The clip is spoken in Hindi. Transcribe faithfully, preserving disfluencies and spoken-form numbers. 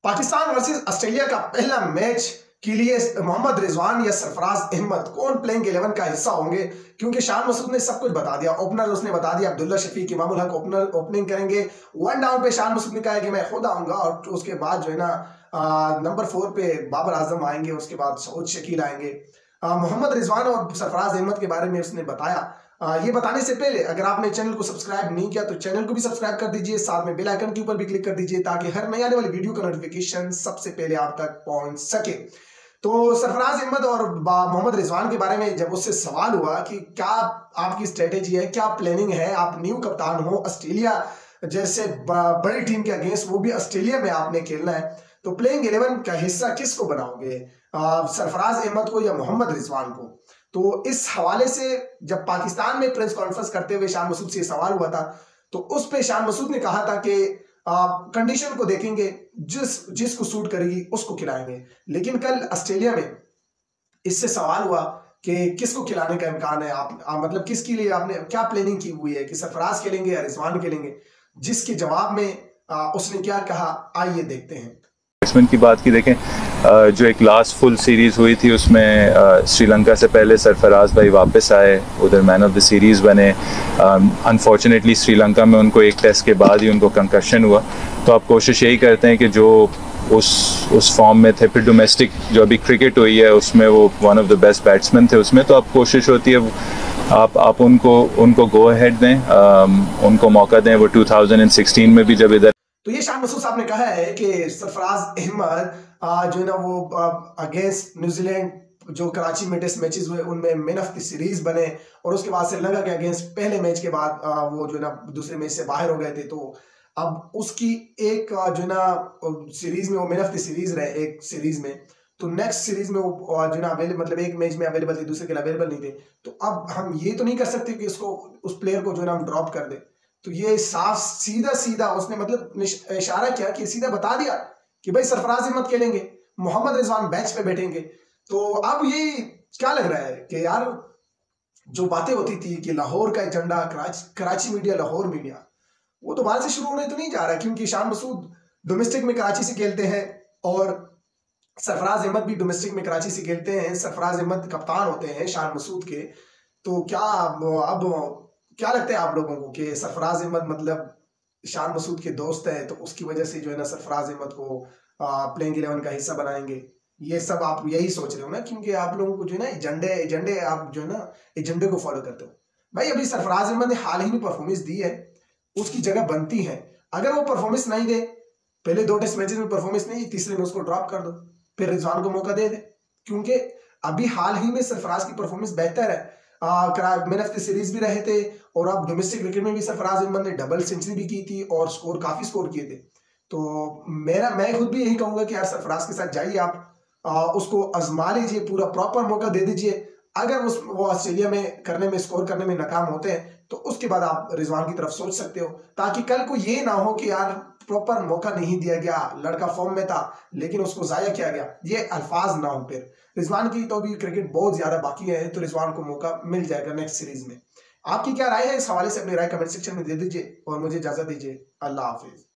पाकिस्तान वर्सेस ऑस्ट्रेलिया का पहला मैच के लिए मोहम्मद रिजवान या सरफराज अहमद कौन प्लेइंग इलेवन का हिस्सा होंगे, क्योंकि शान मसूद ने सब कुछ बता दिया। ओपनर उसने बता दिया, अब्दुल्ला शफीक, इमामुल हक ओपनर ओपनिंग करेंगे। वन डाउन पे शान मसूद ने कहा है कि मैं खुद आऊंगा, और उसके बाद जो है ना नंबर फोर पे बाबर आजम आएंगे, उसके बाद सऊद शकील आएंगे। मोहम्मद रिजवान और सरफराज अहमद के बारे में उसने बताया। आ, ये बताने से पहले अगर आपने चैनल को सब्सक्राइब नहीं किया तो चैनल को भी सब्सक्राइब कर दीजिए, साथ में बेल आइकन के ऊपर भी क्लिक कर दीजिए ताकि हर नई आने वाली वीडियो का नोटिफिकेशन सबसे पहले आप तक पहुंच सके। तो सरफराज अहमद और मोहम्मद रिजवान के बारे में जब उससे सवाल हुआ कि क्या आपकी स्ट्रेटेजी है, क्या प्लानिंग है, आप न्यू कप्तान हो, ऑस्ट्रेलिया जैसे बड़ी टीम के अगेंस्ट, वो भी ऑस्ट्रेलिया में आपने खेलना है, तो प्लेइंग इलेवन का हिस्सा किसको बनाओगे, सरफराज अहमद को या मोहम्मद रिजवान को? तो इस हवाले से जब पाकिस्तान में प्रेस कॉन्फ्रेंस करते हुए शान मसूद से सवाल हुआ था, तो उस पे शान मसूद ने कहा था कि कंडीशन को देखेंगे, जिस जिसको सूट करेगी उसको खिलाएंगे। लेकिन कल ऑस्ट्रेलिया में इससे सवाल हुआ कि किसको खिलाने का इम्कान है, आप आ, मतलब किसके लिए आपने क्या प्लानिंग की हुई है कि सरफराज खेलेंगे या रिजवान खेलेंगे? जिसके जवाब में आ, उसने क्या कहा, आइए देखते हैं। बैट्समैन की बात की देखें, जो एक लास्ट फुल सीरीज़ हुई थी उसमें श्रीलंका से पहले सरफराज भाई वापस आए, उधर मैन ऑफ द सीरीज़ बने। अनफॉर्चुनेटली श्रीलंका में उनको एक टेस्ट के बाद ही उनको कंकशन हुआ। तो आप कोशिश यही करते हैं कि जो उस उस फॉर्म में थे, फिर डोमेस्टिक जो अभी क्रिकेट हुई है उसमें वो one of the best batsman थे उसमें, तो आप कोशिश होती है आप आप उनको उनको गो अहेड दें, उनको मौका दें। वो टू थाउजेंड सिक्सटीन में भी जब इधर, तो ये शान मसूद साहब ने कहा है कि सरफराज अहमद जो है ना वो अगेंस्ट न्यूजीलैंड जो कराची में टेस्ट मैचेस हुए उनमें मैन ऑफ द सीरीज बने, और उसके बाद श्रीलंका के अगेंस्ट पहले मैच के बाद वो जो है ना दूसरे मैच से बाहर हो गए थे। तो अब उसकी एक जो है ना सीरीज में वो मैन ऑफ द सीरीज रहे एक सीरीज में, तो नेक्स्ट सीरीज में वो जो है ना अवेलेबल, मतलब एक मैच में अवेलेबल थे, दूसरे के लिए अवेलेबल नहीं थे। तो अब हम ये तो नहीं कर सकते कि उसको उस प्लेयर को जो है ना हम ड्रॉप कर दे। तो ये साफ सीधा सीधा उसने मतलब इशारा किया कि सीधा बता दिया कि भाई सरफराज अहमद खेलेंगे, मोहम्मद रिजवान बेंच पे बैठेंगे। तो अब ये क्या लग रहा है कि यार जो बातें होती थी कि लाहौर का agenda, Karachi Karachi media, Lahore media, वो दोबारा से शुरू होने तो नहीं जा रहा, क्योंकि शान मसूद डोमेस्टिक में कराची से खेलते हैं और सरफराज अहमद भी डोमेस्टिक में कराची से खेलते हैं। सरफराज अहमद कप्तान होते हैं शान मसूद के। तो क्या अब क्या लगता है आप लोगों को कि सरफराज अहमद मतलब शान मसूद के दोस्त है, तो उसकी वजह से जो है ना सरफराज अहमद को प्लेइंग इलेवन का हिस्सा बनाएंगे? ये सब आप यही सोच रहे हो ना, क्योंकि आप लोगों को जो है ना एजेंडे एजेंडे आप जो है ना एजेंडे को फॉलो करते हो। भाई अभी सरफराज अहमद ने हाल ही में परफॉर्मेंस दी है, उसकी जगह बनती है। अगर वो परफॉर्मेंस नहीं दे, पहले दो टेस्ट मैचेस में परफॉर्मेंस नहीं, तीसरे में उसको ड्रॉप कर दो, फिर रिजवान को मौका दे दे, क्योंकि अभी हाल ही में सरफराज की परफॉर्मेंस बेहतर है। मैन ऑफ द सीरीज भी रहे थे, और अब डोमेस्टिक क्रिकेट में भी सरफराज अहमद ने डबल सेंचुरी भी की थी और स्कोर काफी स्कोर किए थे। तो मेरा मैं खुद भी यही कहूंगा कि यार सरफराज के साथ जाइए, आप आ, उसको आजमा लीजिए, पूरा प्रॉपर मौका दे दीजिए। अगर उस वो ऑस्ट्रेलिया में करने में स्कोर करने में नाकाम होते हैं तो उसके बाद आप रिजवान की तरफ सोच सकते हो, ताकि कल को ये ना हो कि यार प्रॉपर मौका नहीं दिया गया, लड़का फॉर्म में था लेकिन उसको जाया किया गया, ये अल्फाज ना हो। फिर रिजवान की तो भी क्रिकेट बहुत ज्यादा बाकी है, तो रिजवान को मौका मिल जाएगा नेक्स्ट सीरीज में। आपकी क्या राय है इस हवाले से? अपनी राय कमेंट सेक्शन में दे दीजिए और मुझे इजाजत दीजिए। अल्लाह हाफिज।